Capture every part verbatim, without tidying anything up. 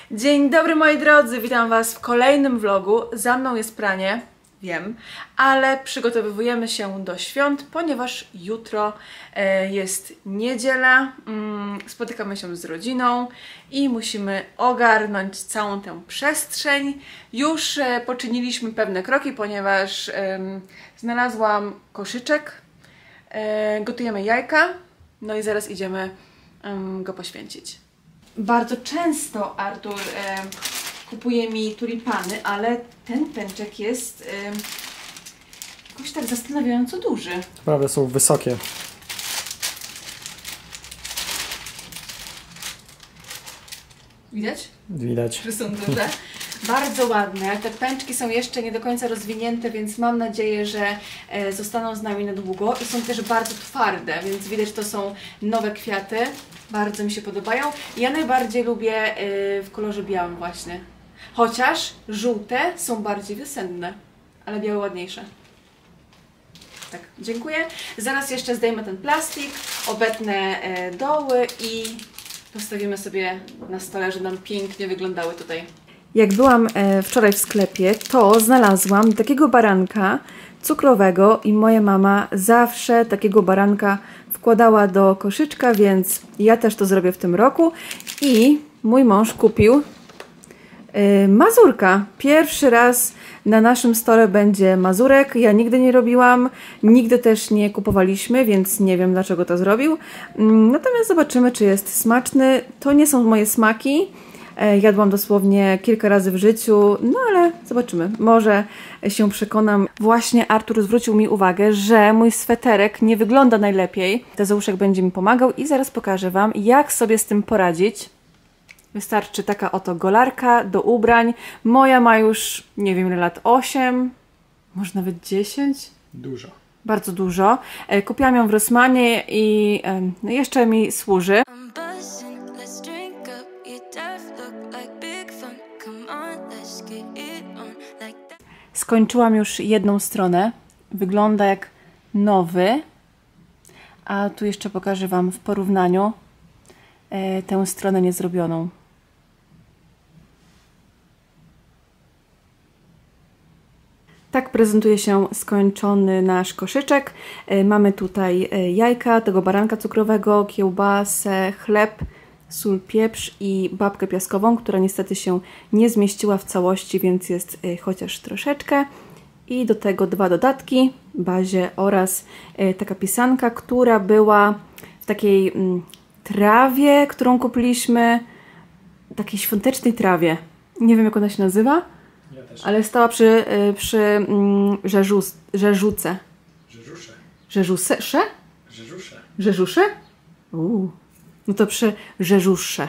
Dzień dobry moi drodzy, witam Was w kolejnym vlogu. Za mną jest pranie, wiem, ale przygotowujemy się do świąt, ponieważ jutro e, jest niedziela, mm, spotykamy się z rodziną i musimy ogarnąć całą tę przestrzeń. Już e, poczyniliśmy pewne kroki, ponieważ e, znalazłam koszyczek, e, gotujemy jajka, no i zaraz idziemy e, go poświęcić. Bardzo często Artur e, kupuje mi tulipany, ale ten pęczek jest e, jakoś tak zastanawiająco duży. Naprawdę są wysokie. Widać? Widać. Że są duże. Bardzo ładne. Te pęczki są jeszcze nie do końca rozwinięte, więc mam nadzieję, że e, zostaną z nami na długo. I są też bardzo twarde, więc widać, że to są nowe kwiaty. Bardzo mi się podobają. Ja najbardziej lubię yy, w kolorze białym właśnie. Chociaż żółte są bardziej wiosenne, ale białe ładniejsze. Tak, dziękuję. Zaraz jeszcze zdejmę ten plastik, obetnę e, doły i postawimy sobie na stole, żeby nam pięknie wyglądały tutaj. Jak byłam e, wczoraj w sklepie, to znalazłam takiego baranka cukrowego i moja mama zawsze takiego baranka wkładała do koszyczka, więc ja też to zrobię w tym roku. I mój mąż kupił yy, mazurka. Pierwszy raz na naszym stole będzie mazurek. Ja nigdy nie robiłam, nigdy też nie kupowaliśmy, więc nie wiem, dlaczego to zrobił. Yy, natomiast zobaczymy, czy jest smaczny. To nie są moje smaki. Jadłam dosłownie kilka razy w życiu, no ale zobaczymy, może się przekonam. Właśnie Artur zwrócił mi uwagę, że mój sweterek nie wygląda najlepiej. Tezeuszek będzie mi pomagał i zaraz pokażę Wam, jak sobie z tym poradzić. Wystarczy taka oto golarka do ubrań. Moja ma już, nie wiem ile lat, osiem, może nawet dziesięć? Dużo. Bardzo dużo. Kupiłam ją w Rossmanie i no, jeszcze mi służy. Skończyłam już jedną stronę, wygląda jak nowy, a tu jeszcze pokażę Wam w porównaniu e, tę stronę niezrobioną. Tak prezentuje się skończony nasz koszyczek. E, mamy tutaj e, jajka, tego baranka cukrowego, kiełbasę, chleb, sól, pieprz i babkę piaskową, która niestety się nie zmieściła w całości, więc jest y, chociaż troszeczkę. I do tego dwa dodatki, bazie oraz y, taka pisanka, która była w takiej y, trawie, którą kupiliśmy, takiej świątecznej trawie. Nie wiem, jak ona się nazywa, ja też. Ale stała przy, y, przy y, rzeżus, rzeżuce. Rzeżusze. Rzeżusze? Rzeżusze. Rzeżusze? Uuu. No to przy Rzeżusze.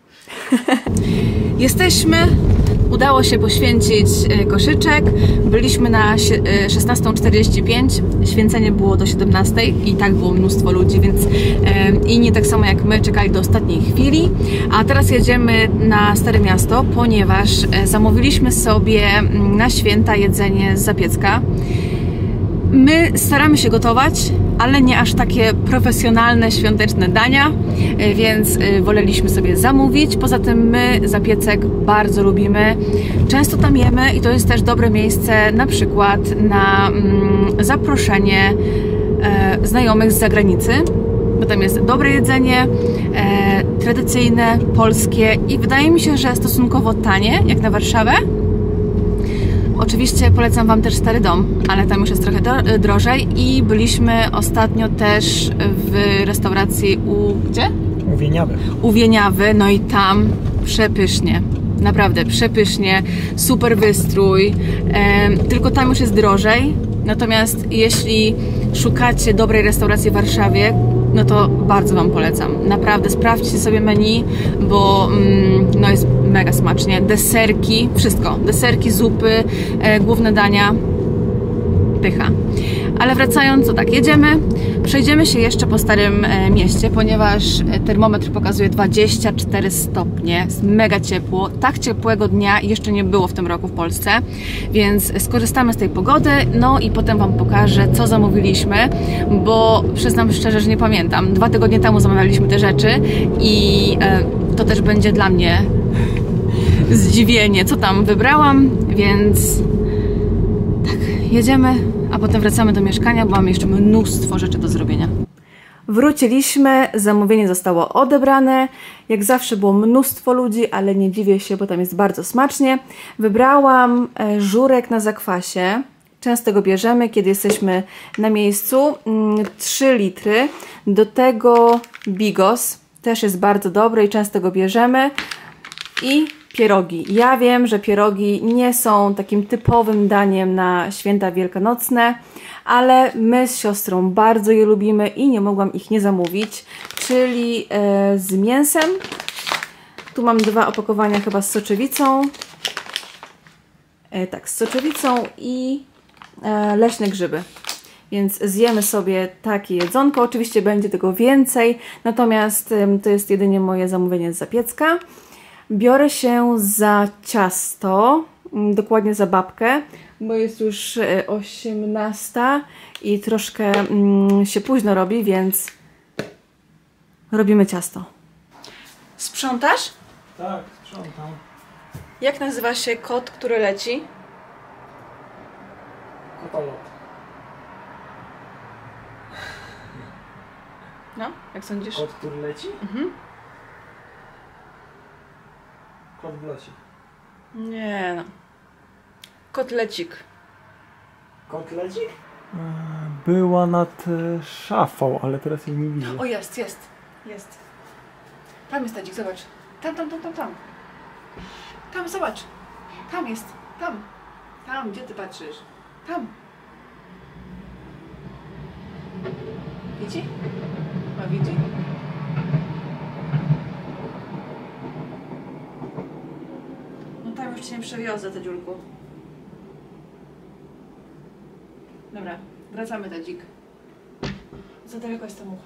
Jesteśmy. Udało się poświęcić koszyczek. Byliśmy na szesnastą czterdzieści pięć. Święcenie było do siedemnastej i tak było mnóstwo ludzi, więc inni tak samo jak my czekali do ostatniej chwili. A teraz jedziemy na Stare Miasto, ponieważ zamówiliśmy sobie na święta jedzenie z Zapiecka. My staramy się gotować, ale nie aż takie profesjonalne, świąteczne dania, więc woleliśmy sobie zamówić. Poza tym my Zapiecek bardzo lubimy. Często tam jemy i to jest też dobre miejsce na przykład na mm, zaproszenie e, znajomych z zagranicy, bo tam jest dobre jedzenie, e, tradycyjne, polskie i wydaje mi się, że stosunkowo tanie, jak na Warszawę. Oczywiście polecam Wam też Stary Dom, ale tam już jest trochę drożej i byliśmy ostatnio też w restauracji u... gdzie? U Wieniawy. U Wieniawy, no i tam przepysznie, naprawdę przepysznie, super wystrój, e, tylko tam już jest drożej, natomiast jeśli szukacie dobrej restauracji w Warszawie, no to bardzo Wam polecam. Naprawdę sprawdźcie sobie menu, bo mm, no jest mega smacznie. Deserki, wszystko. Deserki, zupy, e, główne dania. Pycha. Ale wracając, to tak, jedziemy. Przejdziemy się jeszcze po Starym e, Mieście, ponieważ termometr pokazuje dwadzieścia cztery stopnie. Jest mega ciepło. Tak ciepłego dnia jeszcze nie było w tym roku w Polsce, więc skorzystamy z tej pogody, no i potem Wam pokażę, co zamówiliśmy, bo przyznam szczerze, że nie pamiętam. Dwa tygodnie temu zamawialiśmy te rzeczy i e, to też będzie dla mnie zdziwienie, co tam wybrałam, więc tak, jedziemy, a potem wracamy do mieszkania, bo mamy jeszcze mnóstwo rzeczy do zrobienia. Wróciliśmy, zamówienie zostało odebrane. Jak zawsze było mnóstwo ludzi, ale nie dziwię się, bo tam jest bardzo smacznie. Wybrałam żurek na zakwasie. Często go bierzemy, kiedy jesteśmy na miejscu. trzy litry. Do tego bigos. Też jest bardzo dobry i często go bierzemy. I pierogi. Ja wiem, że pierogi nie są takim typowym daniem na święta wielkanocne, ale my z siostrą bardzo je lubimy i nie mogłam ich nie zamówić, czyli e, z mięsem. Tu mam dwa opakowania chyba z soczewicą. E, tak, z soczewicą i e, leśne grzyby. Więc zjemy sobie takie jedzonko. Oczywiście będzie tego więcej, natomiast e, to jest jedynie moje zamówienie z zapiecka. Biorę się za ciasto, dokładnie za babkę, bo jest już osiemnasta i troszkę mm, się późno robi, więc robimy ciasto. Sprzątasz? Tak, sprzątam. Jak nazywa się kot, który leci? Kotolot. No, jak sądzisz? Kot, który leci? Mhm. Kot w locie. Nie no. Kotlecik. Kotlecik? Była nad szafą, ale teraz jej nie widzę. O, jest, jest, jest. Tam jest tadzik, zobacz. Tam, tam, tam, tam, tam. Tam, zobacz. Tam jest, tam. Tam, gdzie ty patrzysz? Tam. Widzi? Ma widzi? No tam już cię nie przewiozę, Tadziulku. Dobra, wracamy, Tadzik. Za daleko jest ta mucha.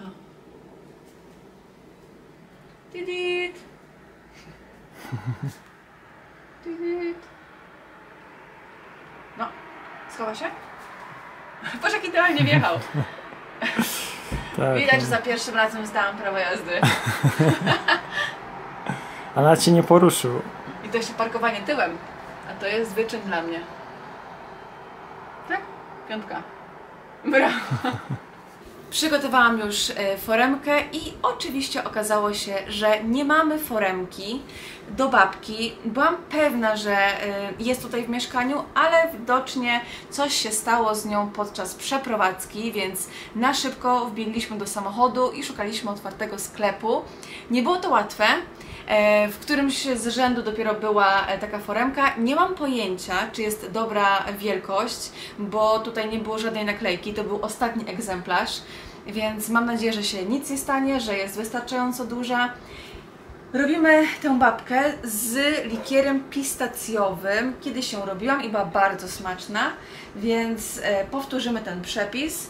Tidit! Tidit! No, schowa się? Boże, jak idealnie wjechał. Tak, Widać, że za pierwszym razem zdałam prawo jazdy. a nawet się nie poruszył. I to jeszcze parkowanie tyłem. A to jest wyczyn dla mnie. Tak? Piątka. Brawo. Przygotowałam już foremkę i oczywiście okazało się, że nie mamy foremki do babki. Byłam pewna, że jest tutaj w mieszkaniu, ale widocznie coś się stało z nią podczas przeprowadzki, więc na szybko wbiegliśmy do samochodu i szukaliśmy otwartego sklepu. Nie było to łatwe. W którymś z rzędu dopiero była taka foremka. Nie mam pojęcia, czy jest dobra wielkość, bo tutaj nie było żadnej naklejki, to był ostatni egzemplarz, więc mam nadzieję, że się nic nie stanie, że jest wystarczająco duża. Robimy tę babkę z likierem pistacjowym. Kiedyś ją robiłam i była bardzo smaczna, więc powtórzymy ten przepis.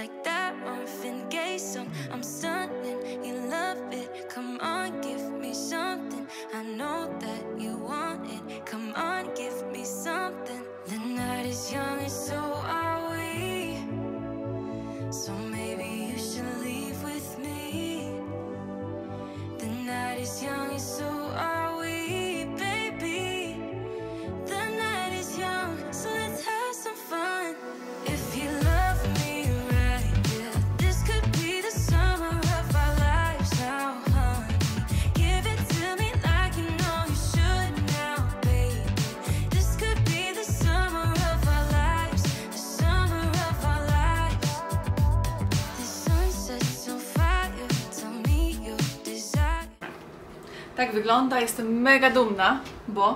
Tak wygląda, jestem mega dumna, bo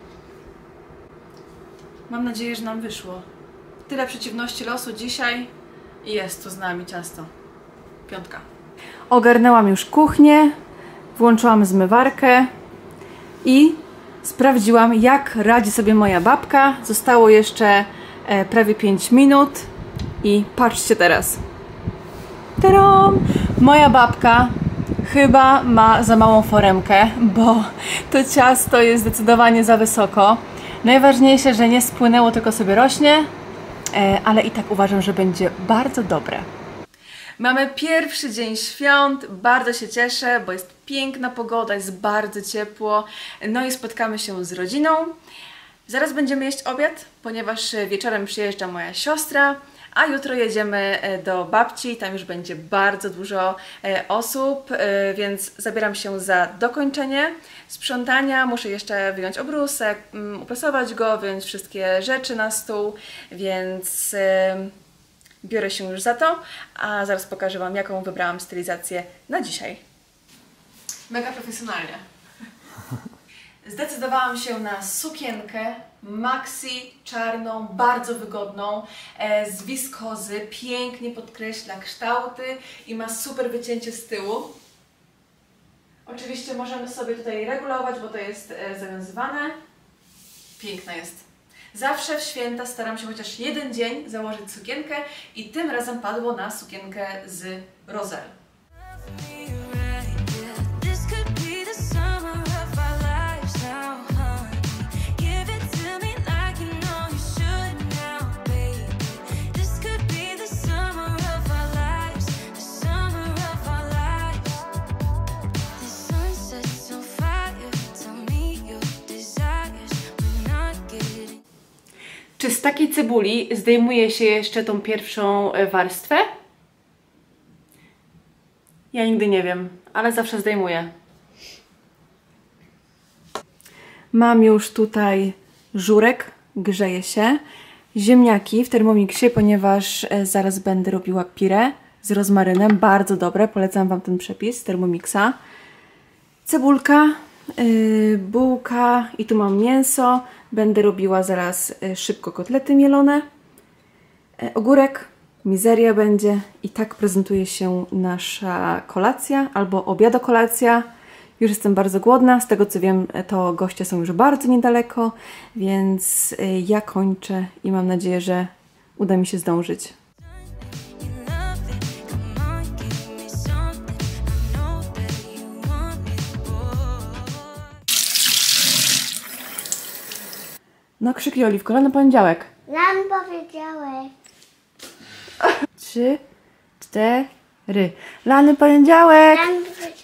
mam nadzieję, że nam wyszło. Tyle przeciwności losu dzisiaj i jest tu z nami ciasto. Piątka. Ogarnęłam już kuchnię, włączyłam zmywarkę i sprawdziłam, jak radzi sobie moja babka. Zostało jeszcze e, prawie pięć minut i patrzcie teraz. Tadam! Moja babka chyba ma za małą foremkę, bo to ciasto jest zdecydowanie za wysoko. Najważniejsze, że nie spłynęło, tylko sobie rośnie, ale i tak uważam, że będzie bardzo dobre. Mamy pierwszy dzień świąt, bardzo się cieszę, bo jest piękna pogoda, jest bardzo ciepło, no i spotkamy się z rodziną. Zaraz będziemy jeść obiad, ponieważ wieczorem przyjeżdża moja siostra, a jutro jedziemy do babci, tam już będzie bardzo dużo osób, więc zabieram się za dokończenie sprzątania. Muszę jeszcze wyjąć obrusek, uprasować go, wyjąć wszystkie rzeczy na stół, więc biorę się już za to, a zaraz pokażę Wam, jaką wybrałam stylizację na dzisiaj. Mega profesjonalnie. Zdecydowałam się na sukienkę maxi, czarną, bardzo wygodną, e, z wiskozy, pięknie podkreśla kształty i ma super wycięcie z tyłu. Oczywiście możemy sobie tutaj regulować, bo to jest e, zawiązywane. Piękna jest. Zawsze w święta staram się chociaż jeden dzień założyć sukienkę i tym razem padło na sukienkę z Roselle. Czy z takiej cebuli zdejmuje się jeszcze tą pierwszą warstwę? Ja nigdy nie wiem, ale zawsze zdejmuję. Mam już tutaj żurek, grzeje się, ziemniaki w Thermomixie, ponieważ zaraz będę robiła puree z rozmarynem, bardzo dobre, polecam Wam ten przepis z Thermomixa. Cebulka, yy, bułka i tu mam mięso. Będę robiła zaraz szybko kotlety mielone. Ogórek, mizeria będzie i tak prezentuje się nasza kolacja albo obiadokolacja. Już jestem bardzo głodna, z tego co wiem to goście są już bardzo niedaleko, więc ja kończę i mam nadzieję, że uda mi się zdążyć. No krzyki Oliwko, lany poniedziałek. Lan powiedziałeś. Trzy, cztery. Lany poniedziałek. Lan powiedziałeś.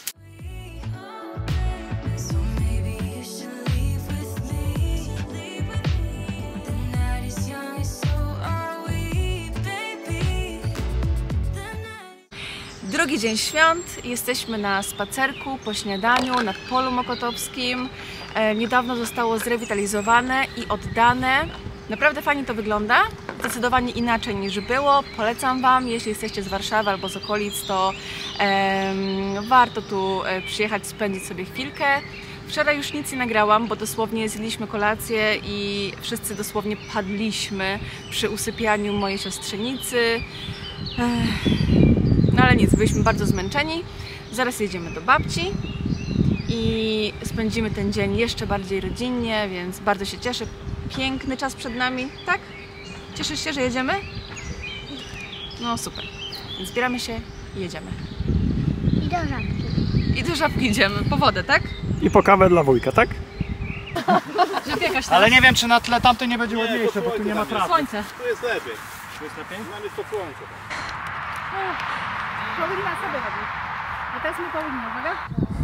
Drugi dzień świąt, jesteśmy na spacerku po śniadaniu nad Polu Mokotowskim. E, niedawno zostało zrewitalizowane i oddane. Naprawdę fajnie to wygląda, zdecydowanie inaczej niż było. Polecam Wam, jeśli jesteście z Warszawy albo z okolic, to e, warto tu przyjechać, spędzić sobie chwilkę. Wczoraj już nic nie nagrałam, bo dosłownie zjedliśmy kolację i wszyscy dosłownie padliśmy przy usypianiu mojej siostrzenicy. Ech. No ale nic, byliśmy bardzo zmęczeni. Zaraz jedziemy do babci i spędzimy ten dzień jeszcze bardziej rodzinnie, więc bardzo się cieszę. Piękny czas przed nami, tak? Cieszysz się, że jedziemy? No super. Więc zbieramy się i jedziemy. I do żabki. I do żabki idziemy, po wodę, tak? I po kawę dla wujka, tak? Żeby jakaś tam... Ale nie wiem, czy na tle tamtej nie będzie ładniejsze, bo tu nie ma trawy. Słońce. Tu jest lepiej. Tu jest lepiej? Nam jest to słońce. Powinna sobie robić. A teraz my powinniśmy, uwaga.